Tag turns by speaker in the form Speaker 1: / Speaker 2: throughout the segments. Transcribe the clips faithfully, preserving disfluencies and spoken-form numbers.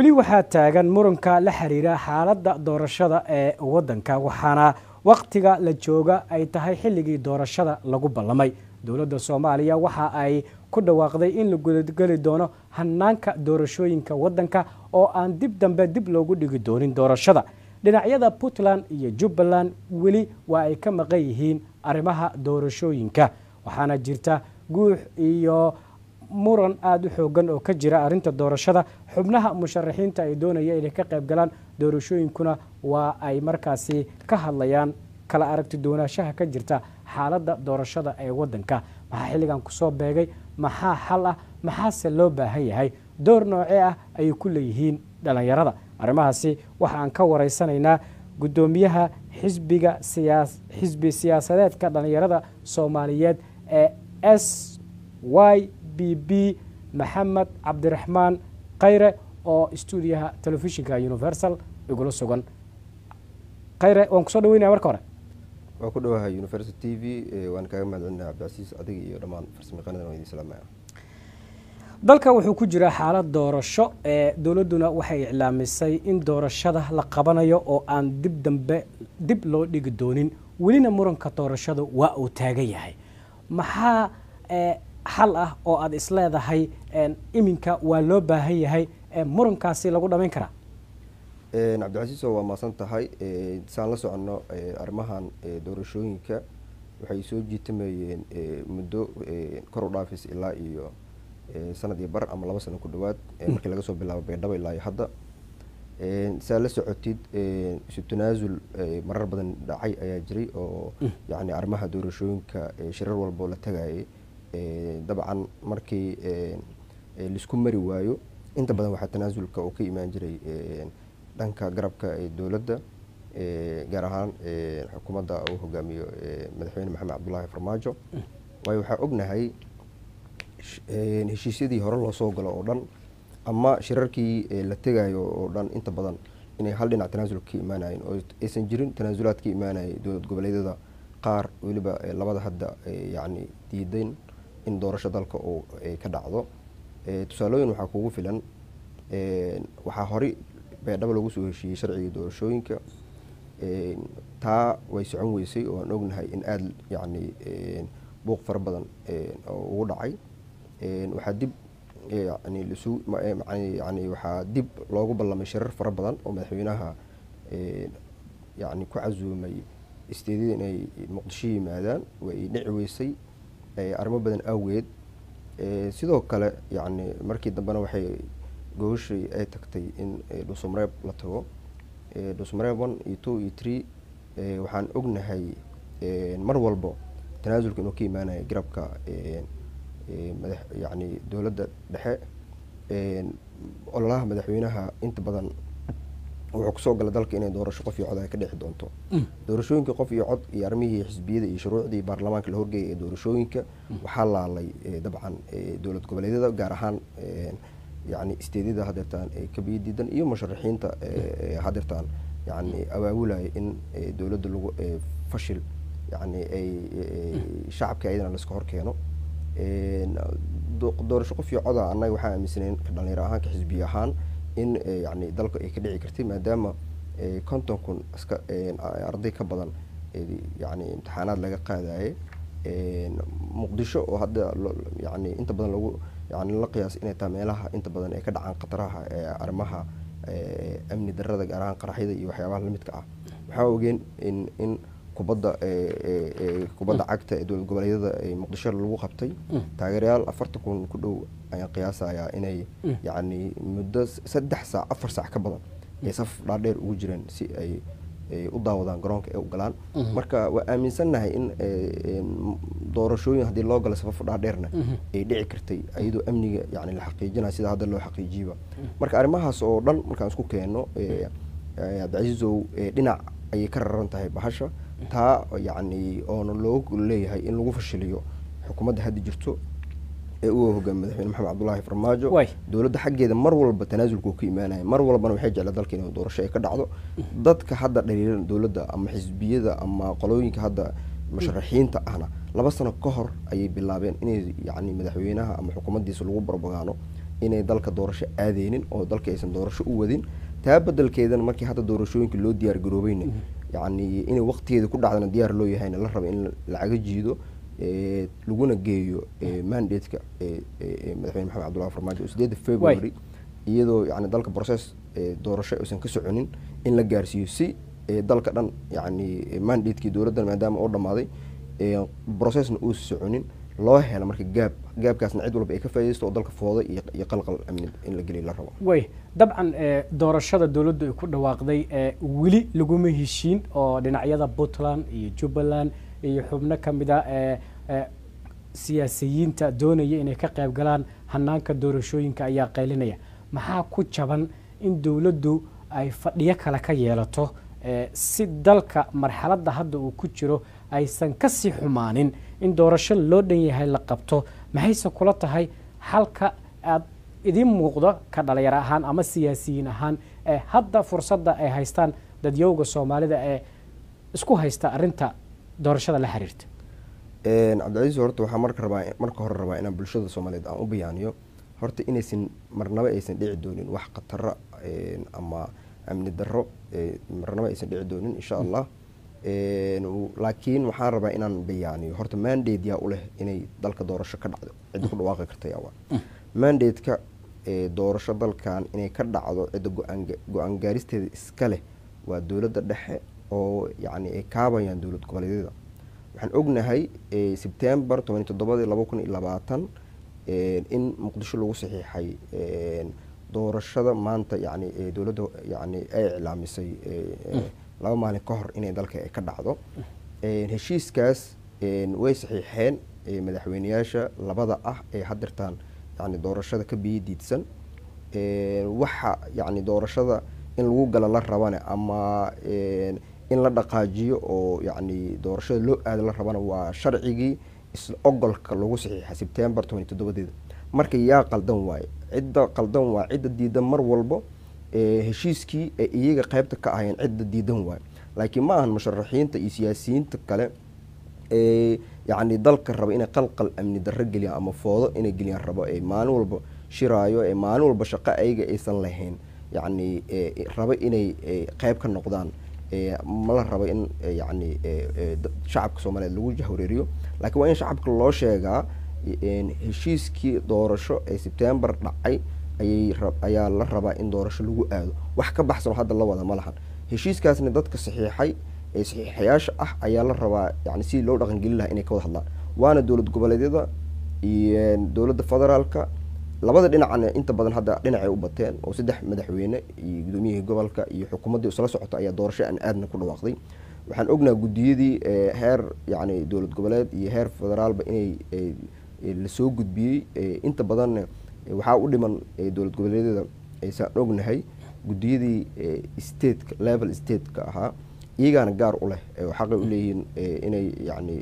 Speaker 1: weli waxaa taagan muranka la xiriira xaaladda doorashada ee waddanka waxaana waqtiga la jooga ay tahay xilligii doorashada lagu ballamay. dowladda Soomaaliya waxa ay ku dhawaaqday in la gudageli doono hanaanka doorashooyinka waddanka oo aan dib dambe dib loogu dhigi doonin doorashada. dhinacyada Puntland iyo Jubbaland weli waa ay ka maqan yihiin arrimaha doorashooyinka waxaana jirta guux iyo muran aad u xoogan oo ka jira arrinta doorashada. xubnaha musharaxiinta ay doonayaan inay ka qayb galaan doorashooyinkuna waa ay markaasi ka hadlayaan kala aragti doonashaha ka jirta xaaladda doorashada ee waddanka. maxaa xilligan ku soo beegay, maxaa xal ah, maxaase loo baahan yahay, door noocee ah ayay ku leeyihiin dhalinyarada? arrimahaasi waxa aan ka wareysanaynaa gudoomiyaha xisbiga siyaas xisbi siyaasadeedka dhalinyarada Soomaaliyeed ee S Y B B Maxamed Cabdiraxmaan Khayre oo stuudiyaha telefishinka Universal igula sugan. Khayre, waan ku soo dhaweynaa marka hore.
Speaker 2: waa ku dhawahay Universal T V waan kaaga mahadcelinayaa Cabdicasiis adiga iyo dhammaan farsamayaqaanada oo idin salaamaya.
Speaker 1: dalka wuxuu ku jiraa xaalad doorasho ee dowladuna waxay iclaamisay in doorashada la qabanayo oo aan dib dambe dib loo dhigi doonin. welina muranka doorashada waa uu taagan yahay. maxaa xal ah oo aad isleedahay iminka waa loo baahan yahay murankaasi lagu dhamayn karaa?
Speaker 2: Cabdicasiis waa maasan tahay saan la socono arrimahan doorashooyinka waxay soo jiitamayeen muddo kor u dhaafis ilaa iyo sanad iyo bar ama laba sano ku dhawaad markii laga soo bilaabo Baydhabo ilaa hadda. saa la socotid isu tanaasul marar badan dhacay ayaa jiray oo yacni arrimaha doorashooyinka shirar walba la tagayay dabcan markii lisku mari waayo inta badan waxaa tanaasulka oo ka imaan jiray dhanka garabka ee dowladda gaar ahaan xukuumadda uu hogaamiyo madaxweyne Maxamed Cabdullaahi Farmaajo. waayo waxaa ognahay heshiisyadii hore loo soo galo oo dhan ama shirarkii la tegayo oo dhan inta badan inay hal dhinac tanaasul ka imaanayeen oo aysan jirin tanaasulaad ka imaanayay dowlad goboleedyada qaar weliba labada hadda yacni diidayn in doorasho dalka oo ka dhacdo. tusaalooyin waxaa kugu filan waxaa horey Baydhabo lagu soo heshiiyey sharciga doorashooyinka taa way socon weysay oo aan ognahay in aad yacni buuq fara badan oo ugu dhacay. waxaa dib يعني لسوء يعني waxaa dib loogu ballamay shirar fara badan oo madaxweynaha yani ku casuumay isteedada inay Muqdisho yimaadaan way dhici weysay arrimo badan awgeed. sidoo kale yani markii dambena waxay gooshay ay tagtay in Dhuusamareeb la tago. Dhuusamareeb one iyo two iyo three waxaan ognahay mar walba tanaasulka inuu ka imaanayo garabka madax yani dowladda dhexe. ololaha madaxweynaha inta badan wuxuu ku soo galay dalka inay doorasho qof iyo cod ay ka dhixi doonto. doorashooyinka qof iyo cod iyo arrimihii xisbiyada iyo shuruucdii baarlamaanka la horgeeyay ee doorashooyinka waxaa laalay dabcan dowlad goboleedyada gaar ahaan yani isteedada hadeertaan ka biididan iyo musharaxiinta hadeertaan yani awaawulaya in dowladda lagu fashil yani ay shacabka ayadana la iska hor keeno. doorasho qof iyo coda annaga waxaa aaminsanayn ka dhalinyaro ahaan ka xisbiya ahaan in yani dalka ay ka dhici kartay maadaama konton kun iska arday ka badan yani imtixaanaad laga qaadayay. Muqdisho oo hadda yani inta badan lagu yani la qiyaas inay tahay meelaha inta badan ay ka dhacaan khataraha arrimaha amni darrada gaar ahaan qaraxyada iyo waxyaabaha la midka ah. waxaa ogeen in in kubadda kubadda cagta ee dowlad goboleedyada ee Muqdisho lagu qabtay taageerayaal afartan kun ku dhow ayaan qiyaasayaa inay yani muddo saddex saac afar saac ka badan ay saf dhaadheer ugu jireen si ay u daawadaan garoonka ay u galaan. marka waa aaminsanahay in doorashooyin haddii loo galo safaf dhaadheerna ay dhici kartay iyadoo amniga yani la xaqiijinayo sida hadda loo xaqiijiyo. marka arrimahaas oo dhan markaan isku keeno Cabdicasiisow dhinac ayay ka raran tahay bahasha taa yani oona loogu leeyahay in lagu fashiliyo xukuumadda hadda jirto ee uu hogaamiyo madaxweyne Maxamed Cabdullaahi Farmaajo. dowladda xaggeeda mar walba tanaasulku ka imaanaya mar walbana waxay jecel dalka inay doorasho ay ka dhacdo. dadka hadda dhaliiran dowladda ama xisbiyada ama qolooyinka hadda musharaxiinta ahna laba sano ka hor ayay bilaabeen inay yani madaxweynaha ama xukuumaddiisa lagu barbagaano inay dalka doorasho aadeynin oo dalka aysan doorasho u wadin taa bedelkeedana markii hadda doorashooyinka loo diyaar garoobayna yacni inay waqtigeeda ku dhacdana diyaar loo yahayna la rabo in lacaga jiido laguna geeyo mandate-ka madaxweyne maxamed cabdullahi farmaajo sideeda February iyadoo yacni dalka process doorasho aysan ka soconin in la gaarsiiyo si dalka dhan yacni mandate-kii dowladda maadaama oo dhamaaday processna uu soconin loo helo marka gaab gaabkaasna cid walba ay ka faa'iideysto oo dalka foodo iyo qalqal amni in la geliyo la rabo
Speaker 1: way dabcan doorashada dowladdu ay ku dhawaaqday weli laguma heshiin oo dhinacyada Puntland iyo Jubbaland iyo xubno kamid ah siyaasiyiinta doonaya inay ka qayb galaan hanaanka doorashooyinka ayaa qaylinaya maxaa ku jaban in dowladdu ay fadhiyo kale ka yeelato si dalka marxaladda hadda uu ku jiro aysan ka sii xumaanin in doorasho loo dhan yahay la qabto maxayse kula tahay halka aad idin muuqdo ka dhalinyaro ahaan ama siyaasiyiin ahaan ee hadda fursadda ay haystaan dadyowga Soomaalida ee isku haysta arinta doorashada la xiriirta
Speaker 2: een Cabdicasiis horta waxa marka rabaa marka hore rabaa inaan bulshada Soomaaliyeed aan u bayaaniyo horta inaysan marnaba aysan dhici doonin wax khatar een ama amni darro marnaba aysan dhici doonin insha Allah een laakiin waxaan rabaa inaan bayaaniyo horta mandate yaa u leh inay dalka doorasho ka dhacdo cid ku dhawaaqi karta yaa mandate-ka ee doorasho dalkan inay ka dhacdo cid go'aan go'aan gaaristeeda iska leh waa dowladda dhexe oo yacni ay kaabayaan dowlad goboleedyada waxaan ognahay September toban iyo toddoba laba kun iyo labaatan in Muqdisho lagu saxiixay doorashada maanta yacni dowladda yacni ay iclaamisay laba maalin ka hor inay dalka ay ka dhacdo heshiiskaas way saxiixeen madaxweynayaasha labada ah ee hadirtaan yacni doorashada ka biyadiidsan waxa yacni doorashada in lagu gala la rabana ama in la dhaqaajiyo oo yacni doorashada loo aado la rabana waa sharcigii isla ogolka lagu saxiixay September toban iyo toddoba marka yaa qaldan waay cidda qaldan waa cidda diidan mar walba heshiiskii ay iyaga qaybta ka ahayeen cidda diidan waay laakiin ma ahan musharaxiinta iyo siyaasiyiinta kale ee yacni dalka raba inay qalqal amni darro geliyaan ama foodo inay geliyaan rabo ee maalin walba shiraayo ee maalin walba shaqo ayaga aysan lahayn yacni raba inay qayb ka noqdaan ma la rabo in yacni shacabka Soomaaliyeed lagu jahwareeriyo laakiin waa in shacabka loo sheegaa heshiiskii doorasho ee September dhacay ayay ayaa la rabaa in doorasho lagu aado wax ka baxsan hadda la wada ma lahan heshiiskaasna dadka saxiixay ee saxiixayaasha ah ayaa la rabaa yacni si loo dhaqan gelin lahaa inay ka wada hadlaan waana dowlad goboleedyada iyo dowladda federaalka labada dhinacna inta badan hadda dhinacay u bateen oo saddex madaxweyne iyo gudoomiyihii gobolka iyo xukuumadda isla socota ayaa doorasho aan aadna ku dhawaaqday waxaan ognahay gudiyadii heer yacni dowlad goboleed iyo heer federaalba inay la soo gudbiyey inta badan waxaa u dhiman dowlad goboleedyada aysan ognahay gudiyadii state level state-ka ahaa iyagaana gaar u leh xaqay u leeyihiin inay yacni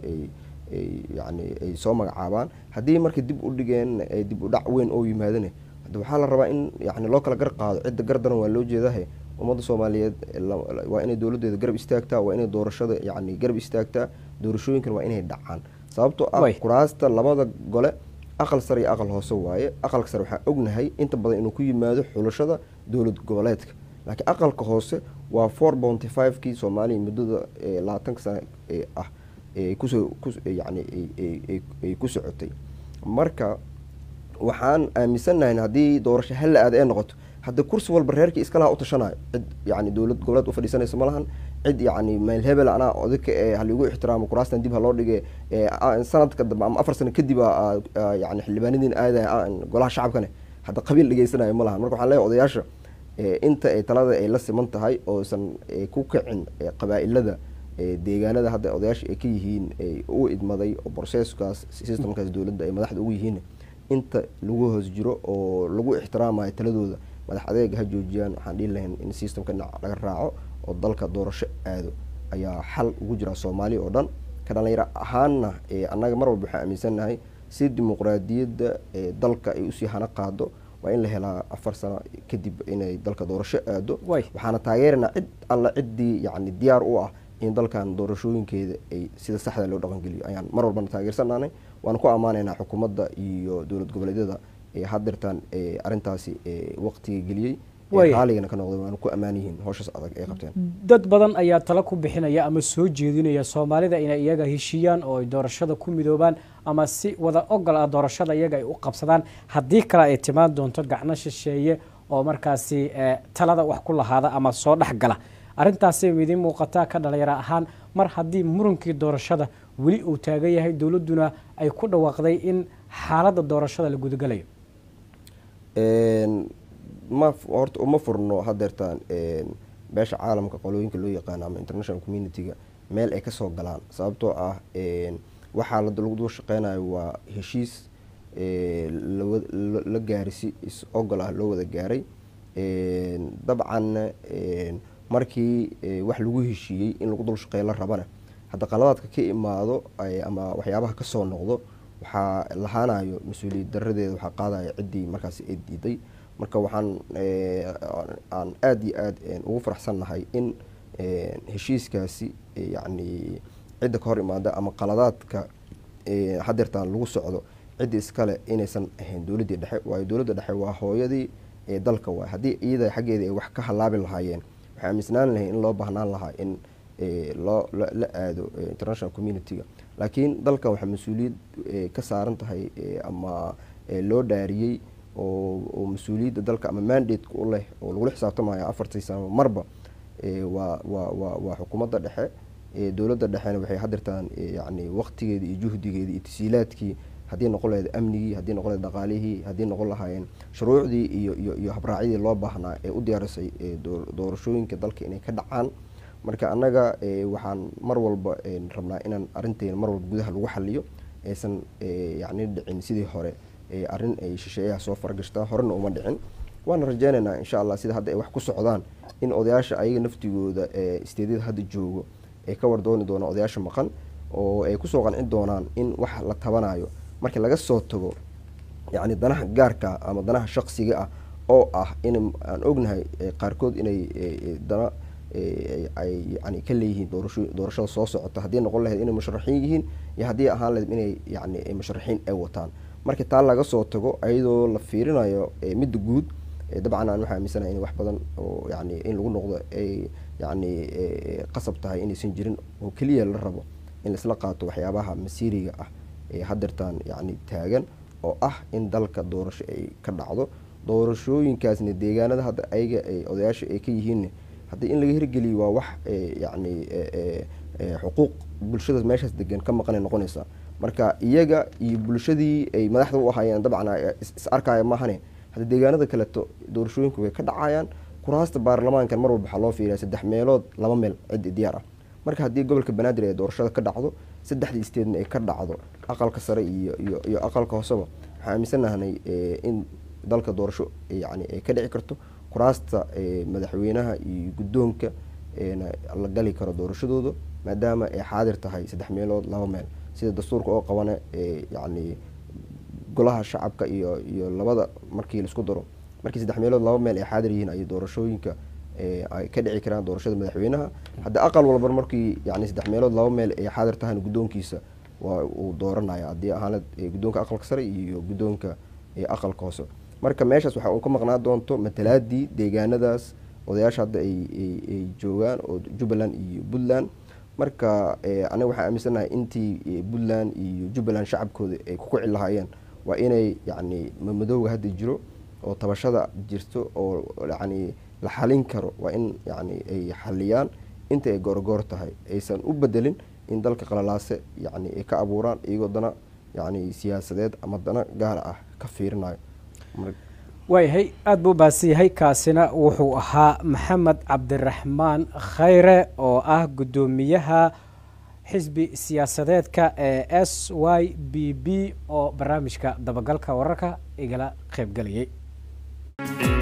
Speaker 2: yacni ay soo magacaabaan haddii marka dib u dhigeen dib u dhac weyn oo yimaadane hadda waxaa la rabaa in yacni loo kala gar qaado cidda gar daran waa loo jeedahay ummadda Soomaaliyeed waa inay dowladdeeda garab istaagtaa waa inay doorashada yacni garab istaagtaa doorashooyinkan waa inay dhacaan sababtoo ah kuraasta labada gole aqal sare iyo aqal hoose waaye aqalka sare waxaa ognahay inta badan inuu ku yimaado xulashada dowlad goboleedka laakiin aqalka hoose waa four bounty five kii Soomaaliya muddada labaatanka sano ah ee kusoo yacni ay ku socotay marka waxaan aaminsanahay haddii doorasho hal aad ay noqoto hadda kursi walba reerkii iska laha u tashanayo cid yacni dowlad goboleed u fadhiisanaysa ma lahan cid yacni meel hebel anaa odayka ee haligu ixtiraamo kuraastan dib ha loo dhige sanadka dambe ama afar sano kadib yacni xildhibaanadiin aadaya golaha shacabkane hadda qabiil dhigeysanayo ma lahan marka waxaan leeyahay odayaasha inta ay talada ay la siman tahay oosan ku kicin qabaa'ilada deegaanada hadda odayaasha ay ka yihiin u idmaday oo processkaas systemkaas dowladda ay madaxda ugu yihiin inta lagu hoos jiro oo lagu ixtiraamayo taladooda madax adeega ha joojiyaan waxaan dhihi lahayn in systemka laga raaco oo dalka doorasho aado ayaa xal ugu jira Soomaaliya oo dhan ka dhalinyaro ahaanna annaga mar walba waxaan aaminsanahay si dimuqraadiyadda dalka ay usii hana qaado waa in la helaa afar sano kadib inay dalka doorasho aado waxaana taageeranaa cid alla ciddii yacni diyaar u ah in dalkan doorashooyinkeeda ay sida saxda loo dhaqan geliyo ayaan mar walbana taageersanaanay waan ku ammaanaynaa xukuumadda iyo dowlad goboleedyada hadirtaan arintaasi waqtiga geliyay xaaligana ka noqday waan ku ammaan yihiin hawshaas adag ay qabteen.
Speaker 1: dad badan ayaa tala ku bixinaya ama soo jeedinaya Soomaalida inay iyaga heshiiyaan oo ay doorashada ku midoobaan ama si wada ogol ah doorashada iyaga ay u qabsadaan haddii kale ay timaan doonto gacno shisheeye oo markaasi talada wax ku lahaada ama soo dhaxgala. arrintaasi midin muuqata ka dhalinyaro ahaan mar haddii murunkii doorashada weli uu taagan yahay dawladuna ay ku dhawaaqday in xaaladda doorashada la gudagalayo.
Speaker 2: een ma horta uma furno hadeertaan beesha caalamka qolooyinka loo yaqaan ama international community-ga meel ay ka soo galaan sababtoo ah waxaa la lagu shaqeynayo waa heshiis la gaarisi is ogol ah loo wada gaaray. dabcan markii wax lagu heshiiyey in lagu dul shaqeeyo la rabana hadda qaladaadka ka imaado ama waxyaabaha ka soo noqdo waxaa lahaanayo mas-uuliyad daradeeda waxaa qaadaya ciddii markaasi ay diiday. marka waxaan aan aad iyo aad ugu faraxsannahay in heshiiskaasi yacni cidda ka hor imaada ama qaladaadka hadeertaan lagu socdo ciddii iskale inaysan ahayn dowladdii dhexe waayo dowladda dhexe waa hooyadii dalka waay haddii iyada xaggeeda ay wax ka halaabi lahaayeen waxay aaminsanaan lahay in loo baahnaan lahaa in loo la aado international community-ga laakiin dalkan waxaa mas-uuliyad ka saaran tahay ama loo dhaariyey oo mas-uuliyadda dalka ama mandate u leh oo lagula xisaabtamayo afartii sano marba waa waa waa waa xukuumadda dhexe. dowladda dhexena waxay hadirtaan yacni waqtigeedii iyo juhdigeedii iyo tasiilaadkii haddii noqon lahayd amnigii haddii noqon lahayd dhaqaalihii haddii noqon lahaayeen shuruucdii iyo iyo iyo habraacyadii loo baahnaa ee u diyaarisay doorashooyinka dalka inay ka dhacaan. marka annaga waxaan mar walba rabnaa inaan arrinteena mar walba gudaha lagu xaliyo aysan yacni dhicin sidii hore arrin ay shisheeyaha soo fargashtaa horena uma dhicin. waana rajeynaynaa insha allah sida hadda ay wax ku socdaan in odayaasha ayaga naftigooda isteedyada hadda joogo ay ka wardooni doonaan odayaasha maqan oo ay kusoo qancin doonaan in wax la tabanayo markii laga soo tago yacni danaha gaarka ama danaha shaqsiga ah oo ah in aan ognahay qaarkood inay dana ay yani ka leeyihiin doorasho doorashada soo socota haddii noqon lahayd inay musharaxiin yihiin iyo haddii ahaan lahayd inay yacni musharaxiin ay wataan. markii taa laga soo tago ayadoo la fiirinayo midda guud dabcan aan waxaa aaminsanahay in wax badan oo yacni in lagu noqdo ay yacni qasab tahay inaysan jirin oo keliya la rabo in laisla qaato waxyaabaha masiiriga ah ee hadeertaan yacni taagan oo ah in dalka doorasho ay ka dhacdo. doorashooyinkaasna deegaanada hadda ayaga ay odayaasha ay ka yihiin haddii in laga hirgeliyo waa wax yacni xuquuq bulshada meeshaas degan ka maqanay noqonaysaa. marka iyaga iyo bulshadii ay madaxda u ahaayeen dabcan is arkaya maahane hadda deegaanada kaleto doorashooyinku way ka dhacayaan. kuraasta baarlamaankan mar walba waxaa loo fiiriyaa saddex meelood laba meel ciddi diyaar ah. marka haddii gobolka banaadir ee doorashada ka dhacdo saddexdii isteedna ay ka dhacdo aqalka sare iyo iyo iyo aqalka hooseba waxaan aaminsanahay in dalka doorasho yacni ay ka dhici karto kuraasta madaxweynaha iyo guddoonka la gali karo doorashadooda maadaama ay xaadir tahay saddex meelood laba meel sida dastuurka oo qabana yacni golaha shacabka iyo iyo labada markii la isku daro markii saddex meelood laba meel ay xaadir yihiin ay doorashooyinka ay ka dhici karaan doorashada madaxweynaha. hadda aqal walba markii yacni saddex meelood laba meel ay xaadir tahay guddoonkiisa waa uu dooranaya haddii ahaan guddoonka aqalka sare iyo guddoonka aqalka hoose. marka meeshaas waxaa uu ka maqnaa doonto matalaadii deegaanadaas odayaasha hadda ay ay joogaan oo Jubbaland iyo Puntland. marka aniga waxaan aaminsanahay intii Puntland iyo Jubbaland shacabkooda ay ku kici lahaayeen waa inay yacni madowga hadda jiro oo tabashada jirto oo yacni la xalin karo waa in yacni ay xaliyaan inta ay goorgoor tahay aysan u bedelin in dalka qalalaase yacni ay ka abuuraan iyagoo dana yacni siyaasadeed ama dana gaar ah ka fiirinayo.
Speaker 1: waayahay aada buu baasi yahay kaasina wuxuu ahaa maxamed cabdiraxmaan khayre oo ah guddoomiyaha xisbi siyaasadeedka ee s y b b oo barnaamijka dabagalka wararka igala qaybgalayay.